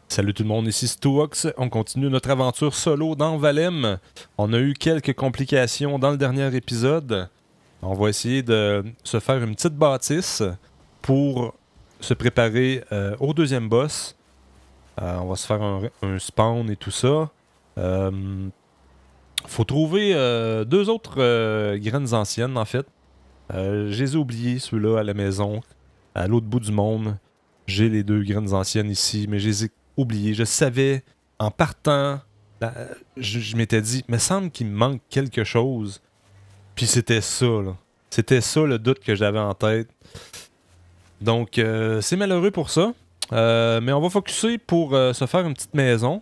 Salut tout le monde, ici Stuox. On continue notre aventure solo dans Valem. On a eu quelques complications dans le dernier épisode. On va essayer de se faire une petite bâtisse pour se préparer au deuxième boss. On va se faire un spawn et tout ça. Faut trouver deux autres graines anciennes en fait. Je les ai oubliés, ceux-là, à la maison, à l'autre bout du monde. J'ai les deux graines anciennes ici, mais je les ai oubliées. Je savais, en partant, je m'étais dit, me semble qu'il me manque quelque chose. Puis c'était ça, là. C'était ça le doute que j'avais en tête. Donc, c'est malheureux pour ça. Mais on va focuser pour se faire une petite maison.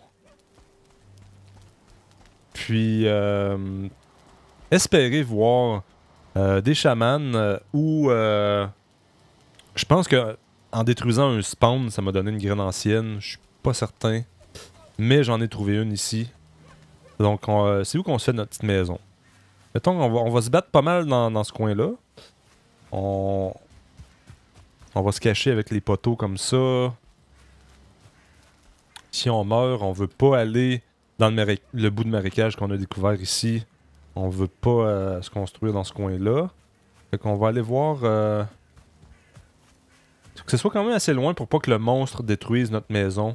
Puis, espérer voir des chamans ou... je pense que en détruisant un spawn, ça m'a donné une graine ancienne. Je suis pas certain. Mais j'en ai trouvé une ici. Donc, c'est où qu'on se fait notre petite maison? Mettons qu'on va se battre pas mal dans ce coin-là. On va se cacher avec les poteaux comme ça. Si on meurt, on veut pas aller dans le bout de marécage qu'on a découvert ici. On veut pas se construire dans ce coin-là. Fait qu'on va aller voir... que ce soit quand même assez loin pour pas que le monstre détruise notre maison.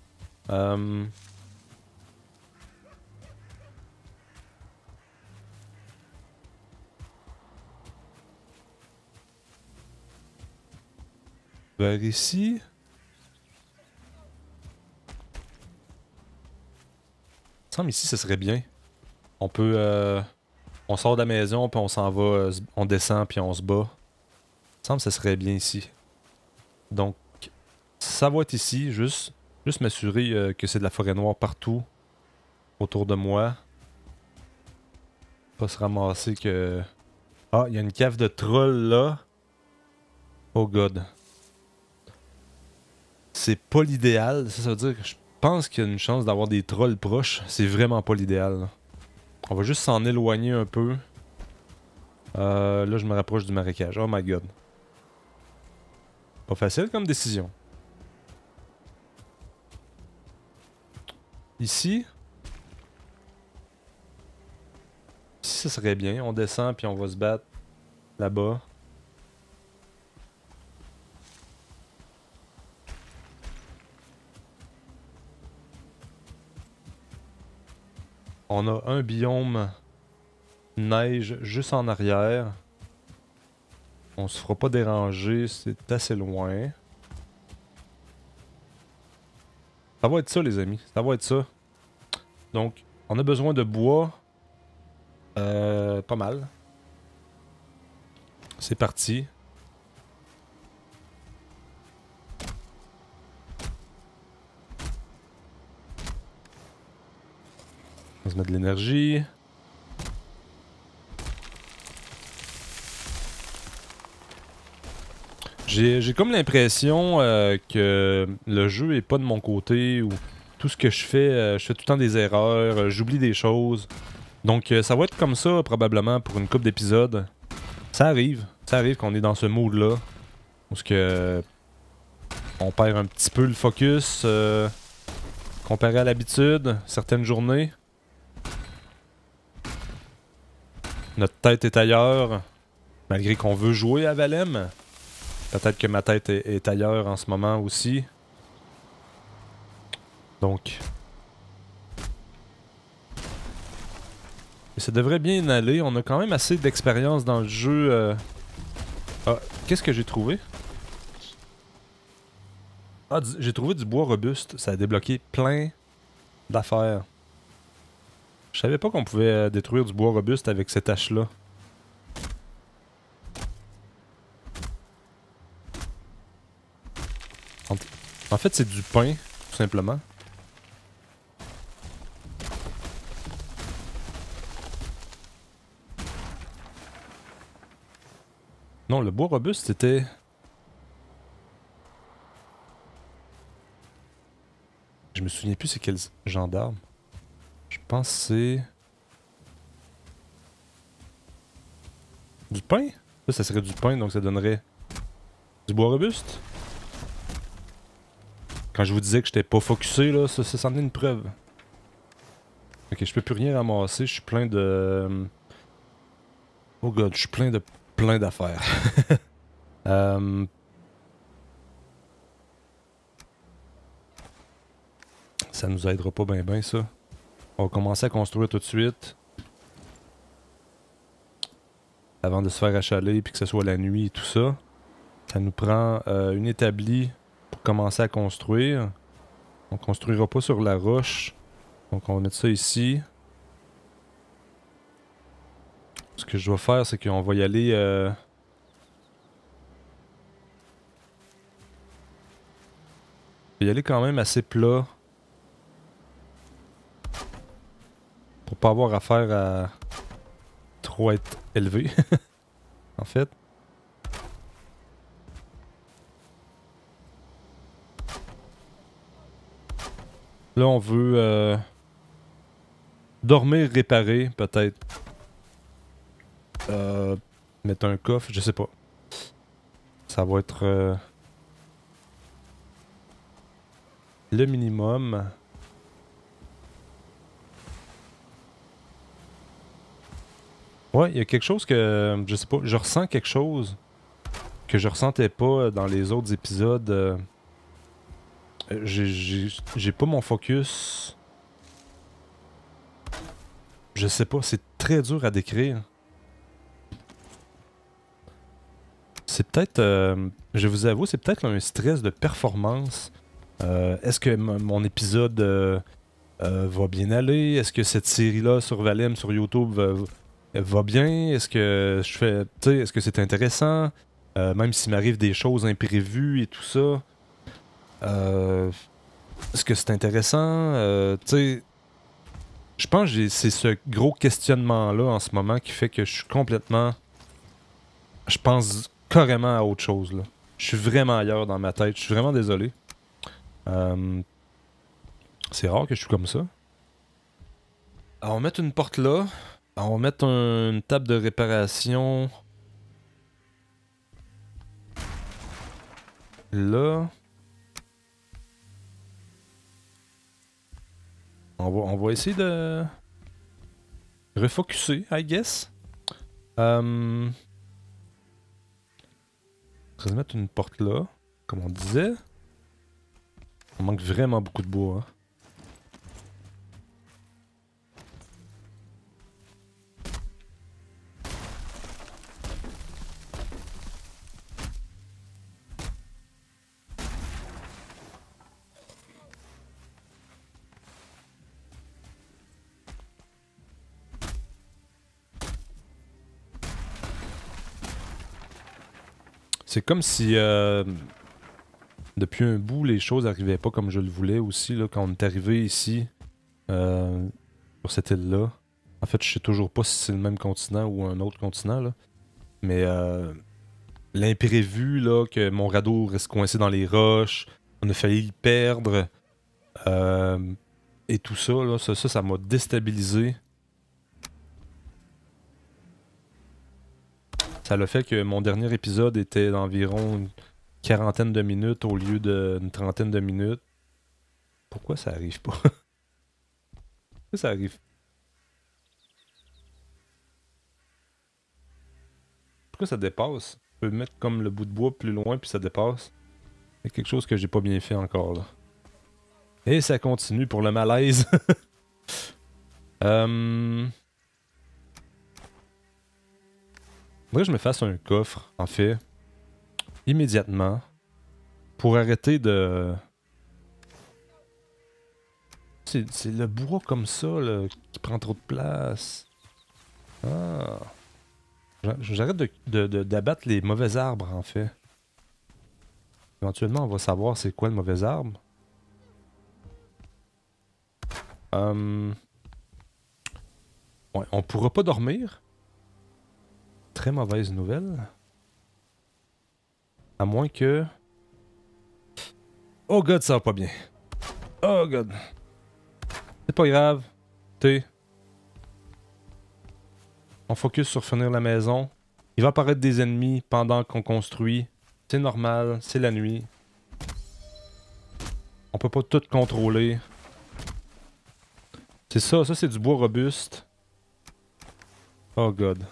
Vers ici. Il me semble ici, ce serait bien. On peut... on sort de la maison, puis on s'en va, on descend, puis on se bat. Il me semble que ce serait bien ici. Donc, ça va être ici, juste m'assurer que c'est de la forêt noire partout autour de moi. Pas se ramasser que... Ah, il y a une cave de trolls là. Oh god. C'est pas l'idéal, ça veut dire que je pense qu'il y a une chance d'avoir des trolls proches. C'est vraiment pas l'idéal. On va juste s'en éloigner un peu. Là, je me rapproche du marécage. Oh my god. Pas facile comme décision. Ici. Ici, ça serait bien. On descend puis on va se battre là-bas. On a un biome neige juste en arrière. On se fera pas déranger, c'est assez loin. Ça va être ça, les amis. Ça va être ça. Donc, on a besoin de bois. Pas mal. C'est parti. On va se mettre de l'énergie. J'ai comme l'impression que le jeu est pas de mon côté, ou tout ce que je fais tout le temps des erreurs, j'oublie des choses. Donc ça va être comme ça probablement pour une couple d'épisodes. Ça arrive qu'on est dans ce mood-là. Parce que on perd un petit peu le focus comparé à l'habitude, certaines journées. Notre tête est ailleurs, malgré qu'on veut jouer à Valem. Peut-être que ma tête est ailleurs en ce moment aussi. Donc... ça devrait bien aller. On a quand même assez d'expérience dans le jeu. Ah, qu'est-ce que j'ai trouvé? Ah, j'ai trouvé du bois robuste. Ça a débloqué plein d'affaires. Je savais pas qu'on pouvait détruire du bois robuste avec cette hache-là. En fait, c'est du pain, tout simplement. Non, le bois robuste, c'était... Je me souviens plus c'est quel genre d'arbre. Je pense que c'est... Du pain? Là, ça serait du pain, donc ça donnerait... Du bois robuste? Quand je vous disais que j'étais pas focusé, là, ça c'en est une preuve. Ok, je peux plus rien ramasser, je suis plein de... Oh god, je suis plein d'affaires. euh... Ça nous aidera pas bien ça. On va commencer à construire tout de suite. Avant de se faire achaler puis que ce soit la nuit et tout ça. Ça nous prend une établie pour commencer à construire. On construira pas sur la roche. Donc on va mettre ça ici. Ce que je dois faire, c'est qu'on va y aller... on va y aller quand même assez plat. Pour pas avoir affaire à trop être élevé. En fait. Là, on veut dormir, réparer, peut-être. Mettre un coffre, je sais pas. Ça va être le minimum. Ouais, il y a quelque chose que... je sais pas, je ressens quelque chose que je ressentais pas dans les autres épisodes. J'ai pas mon focus. Je sais pas, c'est très dur à décrire. C'est peut-être, je vous avoue, c'est peut-être un stress de performance. Est-ce que mon épisode va bien aller? Est-ce que cette série-là sur Valem sur YouTube va bien? Est-ce que je fais, tu sais, est-ce que c'est intéressant? Même s'il m'arrive des choses imprévues et tout ça. Est-ce que c'est intéressant? Tu sais, je pense que c'est ce gros questionnement-là en ce moment qui fait que je suis complètement... Je pense carrément à autre chose, là. Je suis vraiment ailleurs dans ma tête. Je suis vraiment désolé. C'est rare que je suis comme ça. Alors, on va mettre une porte là. Alors, on va mettre une table de réparation. Là. On va essayer de... refocuser, I guess. On va mettre une porte là, comme on disait. On manque vraiment beaucoup de bois, hein. C'est comme si depuis un bout, les choses n'arrivaient pas comme je le voulais aussi, là, quand on est arrivé ici, sur cette île-là. En fait, je sais toujours pas si c'est le même continent ou un autre continent, là. Mais l'imprévu, là, que mon radeau reste coincé dans les roches, on a failli le perdre, et tout ça, là, ça m'a déstabilisé. Ça l'a fait que mon dernier épisode était d'environ une quarantaine de minutes au lieu d'une trentaine de minutes. Pourquoi ça arrive pas? Pourquoi ça arrive? Pourquoi ça dépasse? Je peux mettre comme le bout de bois plus loin puis ça dépasse. C'est quelque chose que j'ai pas bien fait encore là. Et ça continue pour le malaise. Faudrait que je me fasse un coffre, en fait. Immédiatement. Pour arrêter de... C'est le bois comme ça, là, qui prend trop de place. Ah. J'arrête d'abattre les mauvais arbres, en fait. Éventuellement, on va savoir c'est quoi le mauvais arbre. Ouais, on pourra pas dormir. Très mauvaise nouvelle. À moins que... Oh god, ça va pas bien. Oh god. C'est pas grave. T'es... On focus sur finir la maison. Il va apparaître des ennemis pendant qu'on construit. C'est normal, c'est la nuit. On peut pas tout contrôler. C'est ça, ça c'est du bois robuste. Oh god.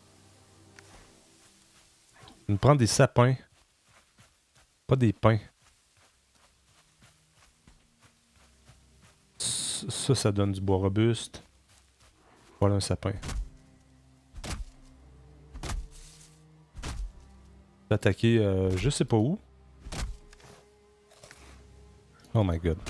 On prend des sapins. Pas des pins. Ça donne du bois robuste. Voilà un sapin. Attaquer je sais pas où. Oh my god.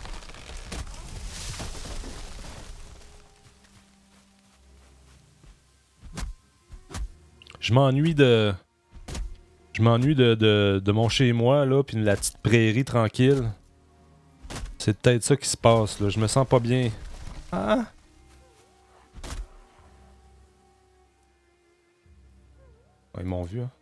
Je m'ennuie de... Je m'ennuie de mon chez-moi, là, puis de la petite prairie tranquille. C'est peut-être ça qui se passe, là. Je me sens pas bien. Ah! Oh, ils m'ont vu, hein.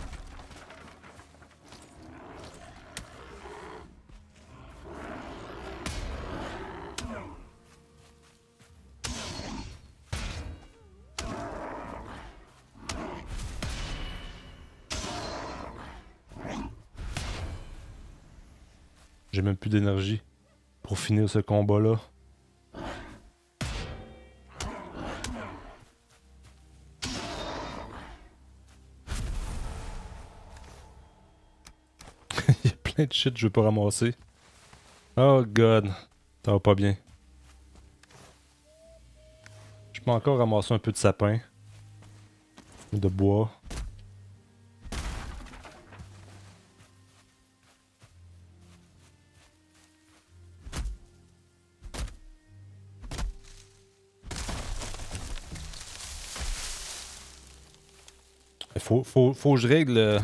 J'ai même plus d'énergie pour finir ce combat-là. Il y a plein de shit que je veux pas ramasser. Oh god, ça va pas bien. Je peux encore ramasser un peu de sapin. De bois. Faut que je règle...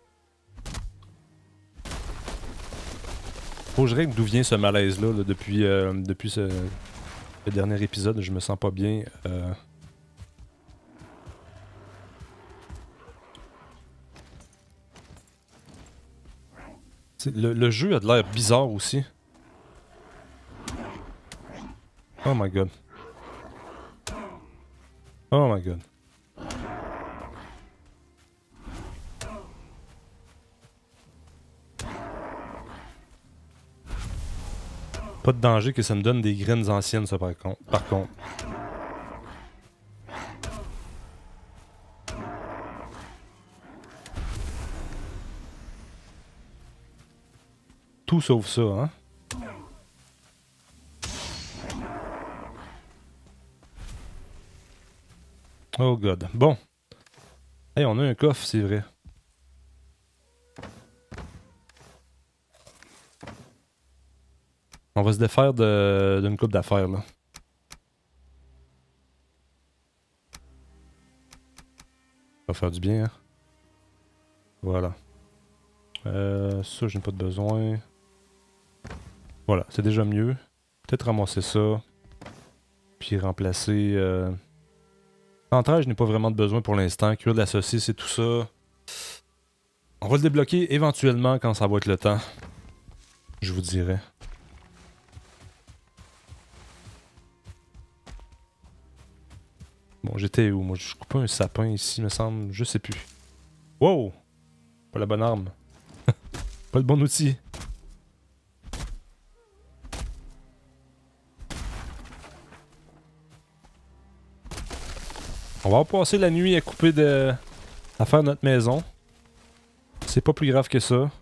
Faut que je règle d'où vient ce malaise-là là, depuis le dernier épisode. Je me sens pas bien. Le jeu a de l'air bizarre aussi. Oh my god. Oh my god. Pas de danger que ça me donne des graines anciennes, ça, par contre. Tout sauf ça, hein? Oh god. Bon. Hey, on a un coffre, c'est vrai. On va se défaire d'une coupe d'affaires, là. Ça va faire du bien, hein? Voilà. Ça, je n'ai pas de besoin. Voilà, c'est déjà mieux. Peut-être ramasser ça. Puis remplacer... Entraille, je n'ai pas vraiment de besoin pour l'instant. Cuire de la saucisse et tout ça. On va le débloquer éventuellement quand ça va être le temps. Je vous dirai. Bon, j'étais où? Moi, je coupe un sapin ici, me semble. Je sais plus. Wow! Pas la bonne arme. Pas le bon outil. On va passer la nuit à couper à faire notre maison. C'est pas plus grave que ça.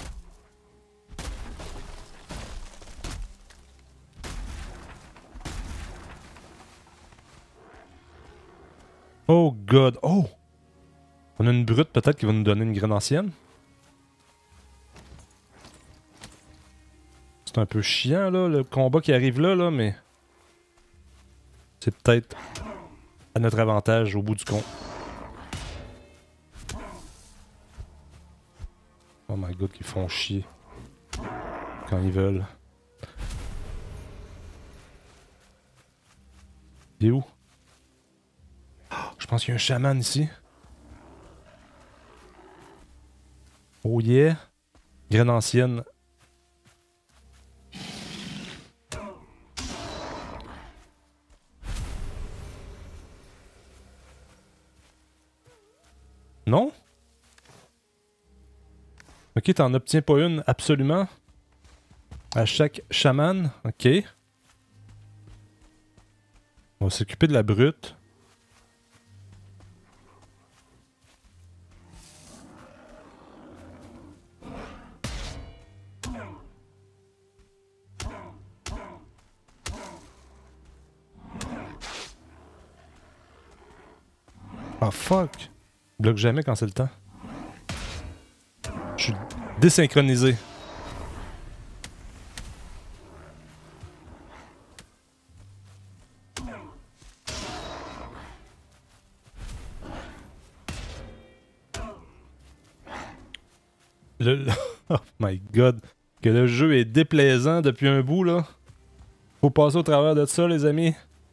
Oh god, oh! On a une brute peut-être qui va nous donner une graine ancienne. C'est un peu chiant là, le combat qui arrive là, mais... C'est peut-être à notre avantage au bout du compte. Oh my god, qu'ils font chier. Quand ils veulent. Il est où? Je pense qu'il y a un chaman ici. Oh yeah. Graine ancienne. Non? Ok, t'en obtiens pas une, absolument. À chaque chaman, ok. On va s'occuper de la brute. Ah fuck! Je bloque jamais quand c'est le temps. Je suis désynchronisé. Oh my god. Que le jeu est déplaisant depuis un bout là. Faut passer au travers de ça les amis.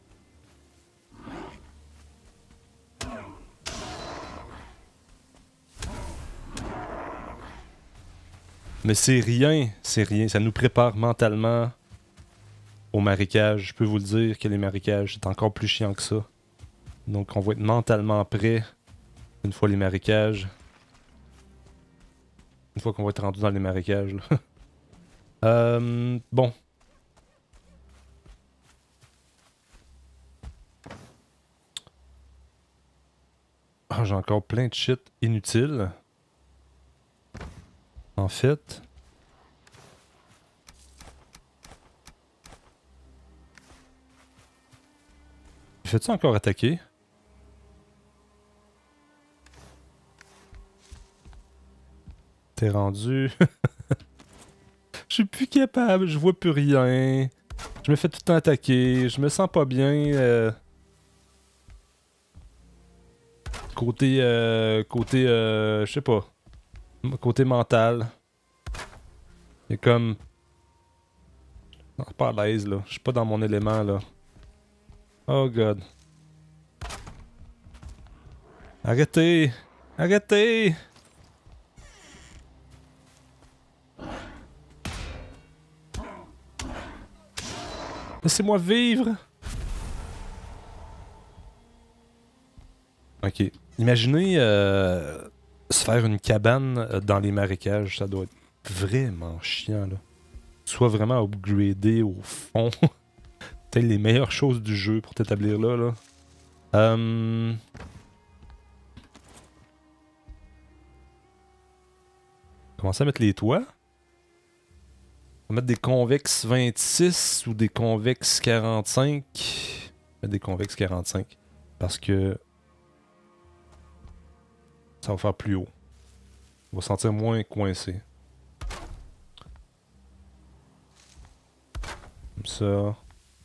Mais c'est rien, ça nous prépare mentalement au marécage. Je peux vous le dire que les marécages, c'est encore plus chiant que ça. Donc on va être mentalement prêt une fois les marécages. Une fois qu'on va être rendu dans les marécages. Là. Bon. Ah, j'ai encore plein de shit inutile. En fait. Fais-tu encore attaquer? T'es rendu. Je suis plus capable, je vois plus rien. Je me fais tout le temps attaquer, je me sens pas bien. Je sais pas. Côté mental. Il est comme. Non, je suis pas à l'aise là. Je suis pas dans mon élément là. Oh god. Arrêtez! Arrêtez! Laissez-moi vivre! Ok. Imaginez se faire une cabane dans les marécages, ça doit être vraiment chiant là. Soit vraiment upgradé au fond. Peut-être les meilleures choses du jeu pour t'établir là. Commencer à mettre les toits. On va mettre des convexes 26 ou des convexes 45. Mettre des convexes 45. Parce que ça va faire plus haut. On va se sentir moins coincé. Comme ça.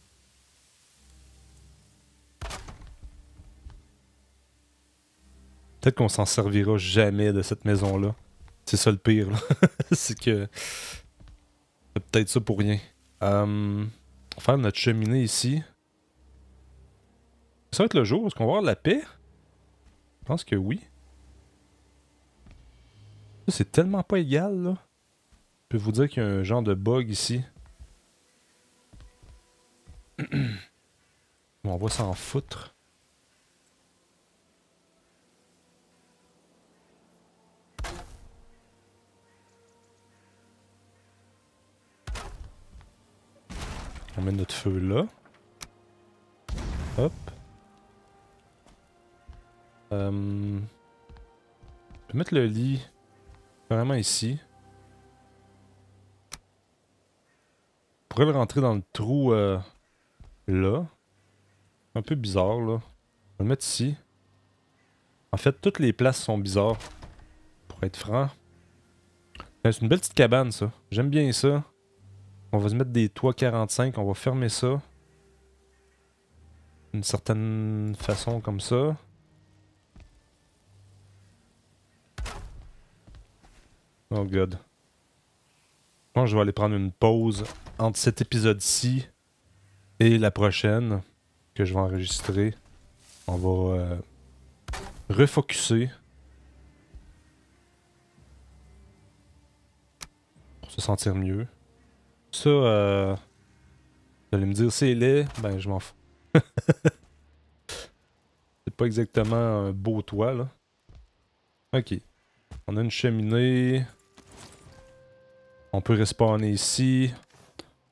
Peut-être qu'on s'en servira jamais de cette maison-là. C'est ça le pire, là. C'est que... C'est peut-être ça pour rien. On va faire notre cheminée ici. Ça va être le jour? Est-ce qu'on va avoir de la paix? Je pense que oui. C'est tellement pas égal, là. Je peux vous dire qu'il y a un genre de bug ici. On va s'en foutre. On met notre feu là. Hop. Je vais mettre le lit vraiment ici. On pourrait le rentrer dans le trou là. Un peu bizarre là. On va le mettre ici. En fait, toutes les places sont bizarres. Pour être franc. C'est une belle petite cabane ça. J'aime bien ça. On va se mettre des toits 45. On va fermer ça. D'une certaine façon comme ça. Oh god. Je pense que je vais aller prendre une pause entre cet épisode-ci et la prochaine que je vais enregistrer. On va refocuser pour se sentir mieux. Ça, vous allez me dire c'est laid, ben je m'en fous. C'est pas exactement un beau toit là. Ok. On a une cheminée. On peut respawner ici.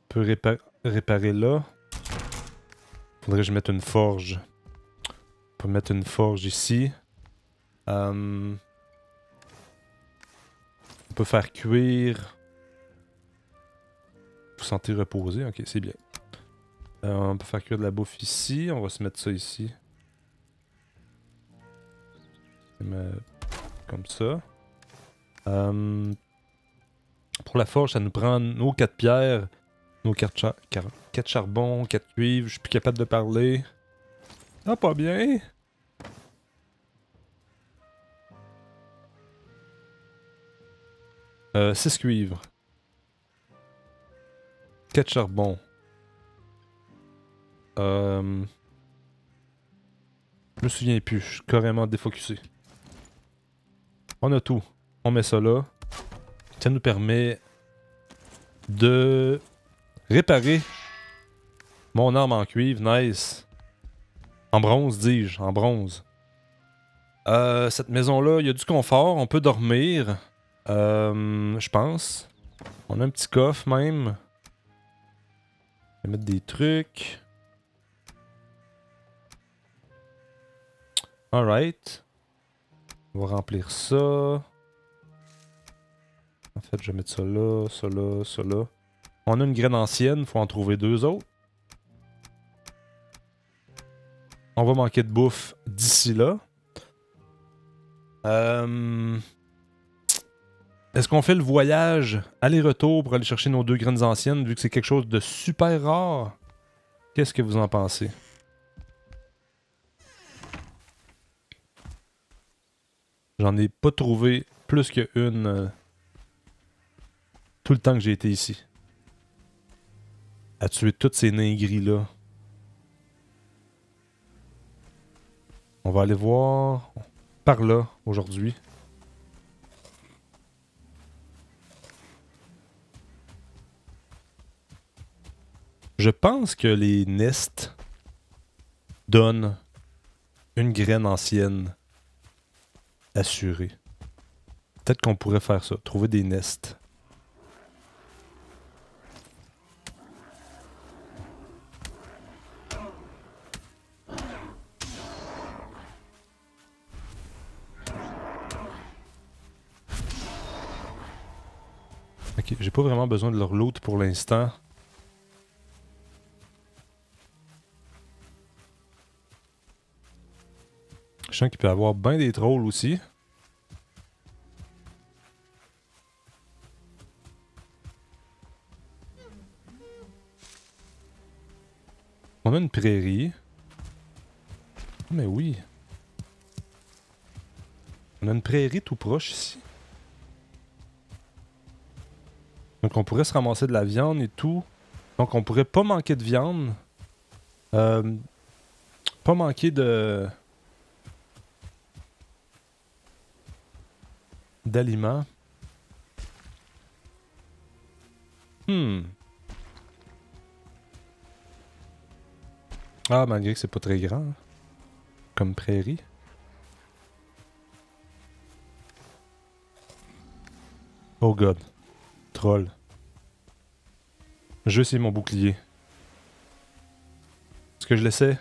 peut réparer là. Faudrait que je mette une forge. On peut mettre une forge ici. On peut faire cuire. Vous sentez reposé? Ok, c'est bien. On peut faire cuire de la bouffe ici. On va se mettre ça ici. Comme ça. Pour la forge, ça nous prend nos 4 pierres, nos 4 charbons, 4 cuivres. Je suis plus capable de parler. Ah, pas bien! Euh, 6 cuivres. 4 charbons. Je me souviens plus, je suis carrément défocusé. On a tout. On met ça là. Ça nous permet de réparer mon arme en cuivre. Nice. En bronze, dis-je. En bronze. Cette maison-là, il y a du confort. On peut dormir. Je pense. On a un petit coffre même. On va mettre des trucs. Alright. On va remplir ça. En fait, je vais mettre ça là, ça là, ça là. On a une graine ancienne, faut en trouver 2 autres. On va manquer de bouffe d'ici là. Est-ce qu'on fait le voyage aller-retour pour aller chercher nos 2 graines anciennes, vu que c'est quelque chose de super rare? Qu'est-ce que vous en pensez? J'en ai pas trouvé plus qu'une tout le temps que j'ai été ici. À tuer toutes ces nains gris-là. On va aller voir par là aujourd'hui. Je pense que les nests donnent une graine ancienne assurée. Peut-être qu'on pourrait faire ça, trouver des nests. Ok, j'ai pas vraiment besoin de leur loot pour l'instant. Je sens qu'il peut y avoir bien des trolls aussi. On a une prairie. Mais oui. On a une prairie tout proche ici. Donc on pourrait se ramasser de la viande et tout. Donc on pourrait pas manquer de viande. Pas manquer d'aliments. Ah, malgré que c'est pas très grand. Comme prairie. Oh god. Troll. Je sais mon bouclier. Est-ce que je l'essaie?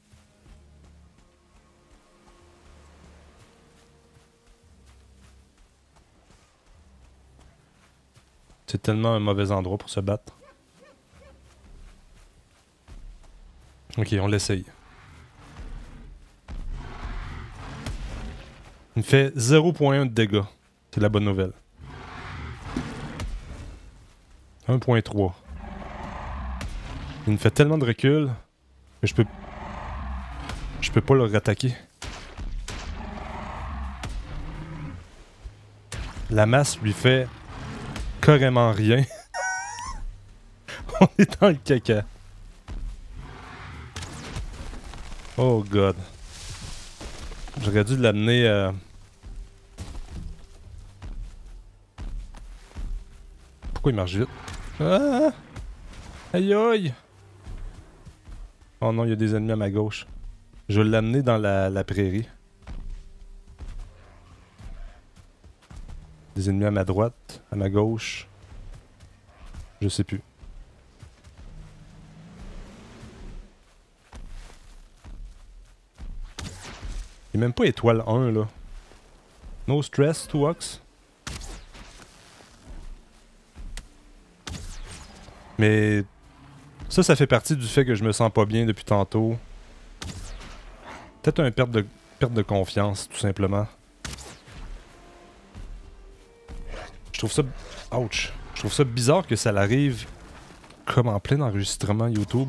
C'est tellement un mauvais endroit pour se battre. Ok, on l'essaye. Il me fait 0.1 de dégâts. C'est la bonne nouvelle. 1.3. Il me fait tellement de recul que je peux pas le rattaquer. La masse lui fait carrément rien. On est dans le caca. Oh god. J'aurais dû l'amener Pourquoi il marche vite? Ah! Aïe aïe! Oh non, il y a des ennemis à ma gauche. Je vais l'amener dans la prairie. Des ennemis à ma droite, à ma gauche. Je sais plus. Il est même pas étoile 1 là. No stress, Tuox. Mais ça fait partie du fait que je me sens pas bien depuis tantôt. Peut-être une perte de confiance, tout simplement. Je trouve ça... Ouch. Je trouve ça bizarre que ça l'arrive comme en plein enregistrement YouTube.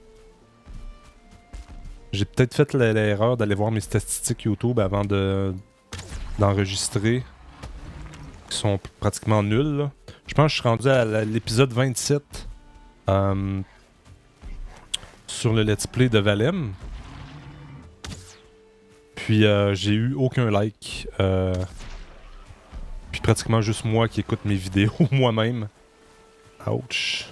J'ai peut-être fait l'erreur d'aller voir mes statistiques YouTube avant d'enregistrer. Qui sont pratiquement nulles, là. Je pense que je suis rendu à l'épisode 27. Sur le let's play de Valem. Puis j'ai eu aucun like. Puis pratiquement juste moi qui écoute mes vidéos moi-même. Ouch.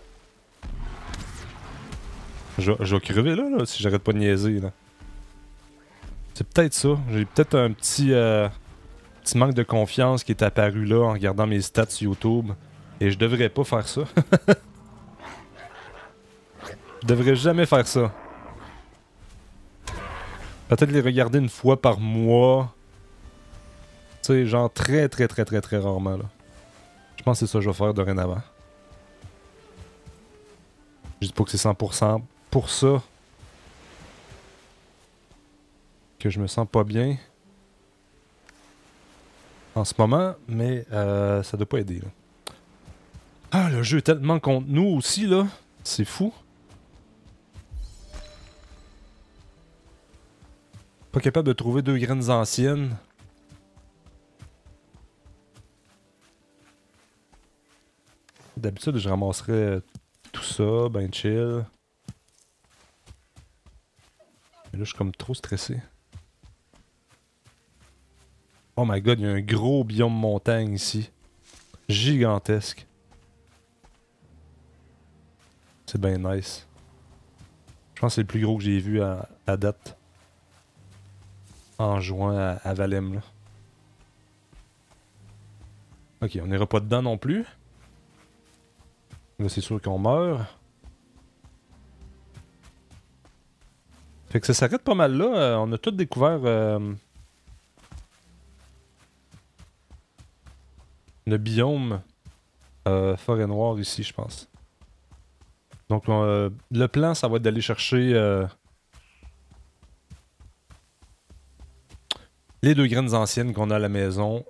Je vais crever là, si j'arrête pas de niaiser là. C'est peut-être ça. J'ai peut-être un petit manque de confiance qui est apparu là en regardant mes stats sur YouTube. Et je devrais pas faire ça. Je devrais jamais faire ça. Peut-être les regarder une fois par mois. Tu sais, genre très rarement là. Je pense que c'est ça que je vais faire dorénavant. Je dis pas que c'est 100% pour ça que je me sens pas bien en ce moment, mais ça doit pas aider là. Ah, le jeu est tellement contre nous aussi là. C'est fou. Pas capable de trouver 2 graines anciennes. D'habitude, je ramasserais tout ça, ben chill. Mais là, je suis comme trop stressé. Oh my god, il y a un gros biome montagne ici. Gigantesque. C'est bien nice. Je pense que c'est le plus gros que j'ai vu à date. En juin à Valem, là. Ok, on n'ira pas dedans non plus. Là, c'est sûr qu'on meurt. Fait que ça s'arrête pas mal là. On a tout découvert... le biome forêt noire ici, je pense. Donc, le plan, ça va être d'aller chercher... les 2 graines anciennes qu'on a à la maison.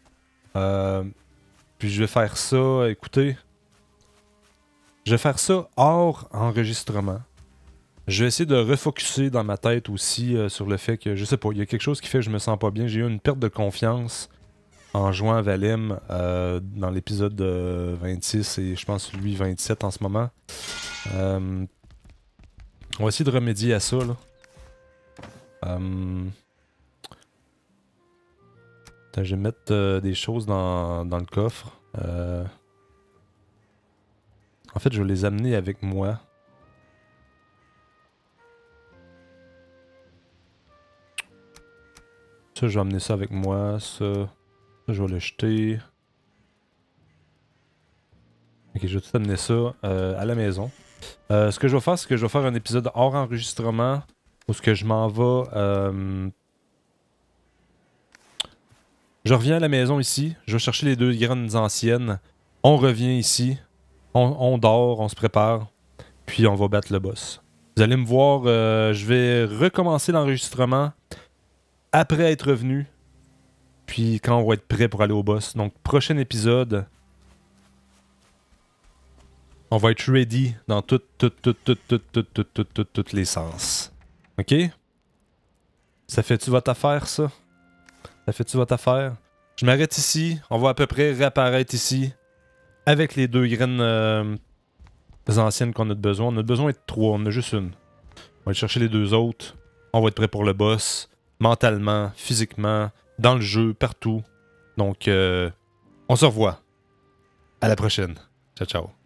Puis je vais faire ça, écoutez. Je vais faire ça hors enregistrement. Je vais essayer de refocuser dans ma tête aussi sur le fait que, je sais pas, il y a quelque chose qui fait que je me sens pas bien. J'ai eu une perte de confiance en jouant à Valem dans l'épisode 26 et je pense lui 27 en ce moment. On va essayer de remédier à ça, là. Je vais mettre des choses dans le coffre. En fait, je vais les amener avec moi. Ça, je vais amener ça avec moi. Ça je vais le jeter. Ok, je vais tout amener ça à la maison. Ce que je vais faire, c'est que je vais faire un épisode hors enregistrement où ce que je m'en vais... Je reviens à la maison ici. Je vais chercher les 2 graines anciennes. On revient ici. On dort, on se prépare. Puis on va battre le boss. Vous allez me voir, je vais recommencer l'enregistrement après être revenu. Puis quand on va être prêt pour aller au boss. Donc, prochain épisode, on va être ready dans tous les sens. OK? Ça fait-tu votre affaire, ça? Ça fait-tu votre affaire? Je m'arrête ici. On va à peu près réapparaître ici. Avec les 2 graines anciennes qu'on a besoin. On a besoin de 3. On en a juste une. On va aller chercher les 2 autres. On va être prêt pour le boss. Mentalement, physiquement, dans le jeu, partout. Donc, on se revoit. À la prochaine. Ciao, ciao.